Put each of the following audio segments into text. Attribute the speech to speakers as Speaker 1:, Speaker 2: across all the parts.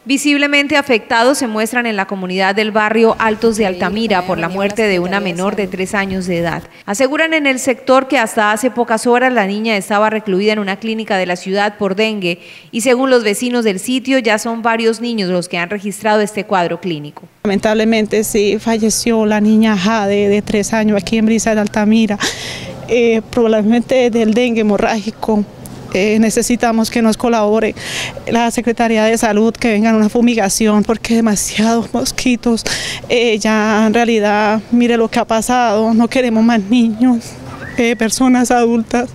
Speaker 1: Visiblemente afectados se muestran en la comunidad del barrio Altos de Altamira por la muerte de una menor de 3 años de edad. Aseguran en el sector que hasta hace pocas horas la niña estaba recluida en una clínica de la ciudad por dengue y según los vecinos del sitio ya son varios niños los que han registrado este cuadro clínico.
Speaker 2: Lamentablemente sí falleció la niña Jade de 3 años aquí en Brisa de Altamira, probablemente del dengue hemorrágico. Necesitamos que nos colabore la Secretaría de Salud, que vengan a una fumigación porque demasiados mosquitos, ya en realidad mire lo que ha pasado, no queremos más niños, personas adultas,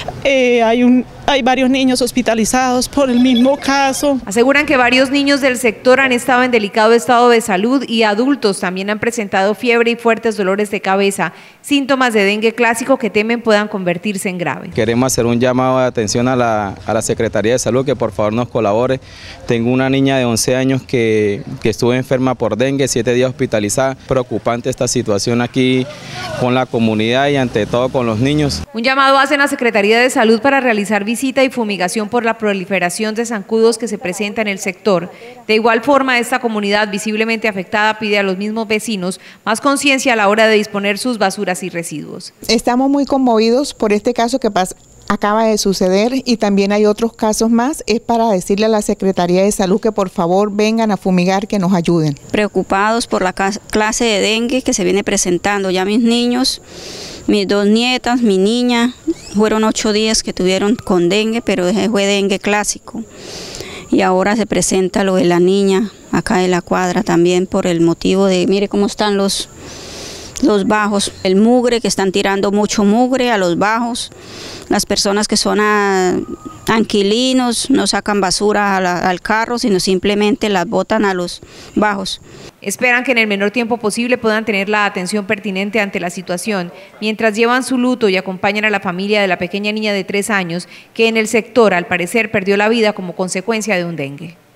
Speaker 2: hay varios niños hospitalizados por el mismo caso.
Speaker 1: Aseguran que varios niños del sector han estado en delicado estado de salud y adultos también han presentado fiebre y fuertes dolores de cabeza, síntomas de dengue clásico que temen puedan convertirse en grave.
Speaker 3: Queremos hacer un llamado de atención a la Secretaría de Salud que por favor nos colabore. Tengo una niña de 11 años que estuvo enferma por dengue, 7 días hospitalizada. Preocupante esta situación aquí con la comunidad y ante todo con los niños.
Speaker 1: Un llamado hacen a la Secretaría de Salud para realizar visita y fumigación por la proliferación de zancudos que se presenta en el sector. De igual forma, esta comunidad visiblemente afectada pide a los mismos vecinos más conciencia a la hora de disponer sus basuras y residuos.
Speaker 4: Estamos muy conmovidos por este caso que acaba de suceder y también hay otros casos más. Es para decirle a la Secretaría de Salud que por favor vengan a fumigar, que nos ayuden.
Speaker 5: Preocupados por la clase de dengue que se viene presentando. Ya mis niños, mis 2 nietas, mi niña, fueron 8 días que tuvieron con dengue, pero fue dengue clásico. Y ahora se presenta lo de la niña acá de la cuadra también por el motivo de, mire cómo están los bajos, el mugre, que están tirando mucho mugre a los bajos. Las personas que son inquilinos no sacan basura al carro, sino simplemente las botan a los bajos.
Speaker 1: Esperan que en el menor tiempo posible puedan tener la atención pertinente ante la situación, mientras llevan su luto y acompañan a la familia de la pequeña niña de 3 años que en el sector al parecer perdió la vida como consecuencia de un dengue.